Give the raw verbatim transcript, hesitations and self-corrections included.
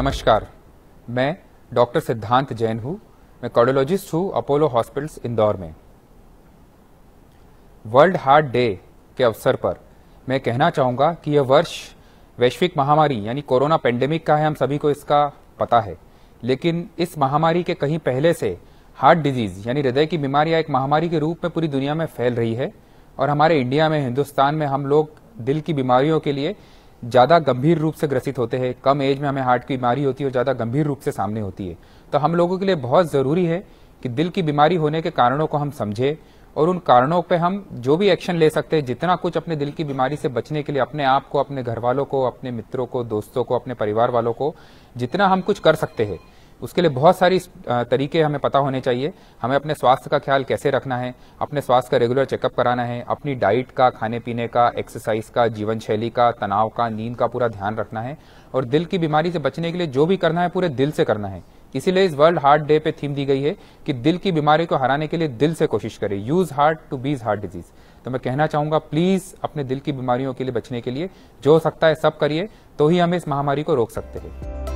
नमस्कार, मैं डॉक्टर सिद्धांत जैन हूँ। मैं कार्डियोलॉजिस्ट हूँ अपोलो हॉस्पिटल्स इंदौर में। वर्ल्ड हार्ट डे के अवसर पर मैं कहना चाहूँगा कि यह वर्ष वैश्विक महामारी यानी कोरोना पेंडेमिक का है, हम सभी को इसका पता है। लेकिन इस महामारी के कहीं पहले से हार्ट डिजीज यानी हृदय की बीमारियां एक महामारी के रूप में पूरी दुनिया में फैल रही है। और हमारे इंडिया में, हिंदुस्तान में हम लोग दिल की बीमारियों के लिए ज़्यादा गंभीर रूप से ग्रसित होते हैं। कम एज में हमें हार्ट की बीमारी होती है और ज़्यादा गंभीर रूप से सामने होती है। तो हम लोगों के लिए बहुत ज़रूरी है कि दिल की बीमारी होने के कारणों को हम समझें और उन कारणों पे हम जो भी एक्शन ले सकते हैं, जितना कुछ अपने दिल की बीमारी से बचने के लिए अपने आप को, अपने घर वालों को, अपने मित्रों को, दोस्तों को, अपने परिवार वालों को जितना हम कुछ कर सकते हैं, उसके लिए बहुत सारी तरीके हमें पता होने चाहिए। हमें अपने स्वास्थ्य का ख्याल कैसे रखना है, अपने स्वास्थ्य का रेगुलर चेकअप कराना है, अपनी डाइट का, खाने पीने का, एक्सरसाइज का, जीवन शैली का, तनाव का, नींद का पूरा ध्यान रखना है। और दिल की बीमारी से बचने के लिए जो भी करना है पूरे दिल से करना है। इसीलिए इस वर्ल्ड हार्ट डे पे थीम दी गई है कि दिल की बीमारी को हराने के लिए दिल से कोशिश करें। Use heart to beat heart disease. तो मैं कहना चाहूंगा, प्लीज अपने दिल की बीमारियों के लिए बचने के लिए जो हो सकता है सब करिए, तो ही हम इस महामारी को रोक सकते हैं।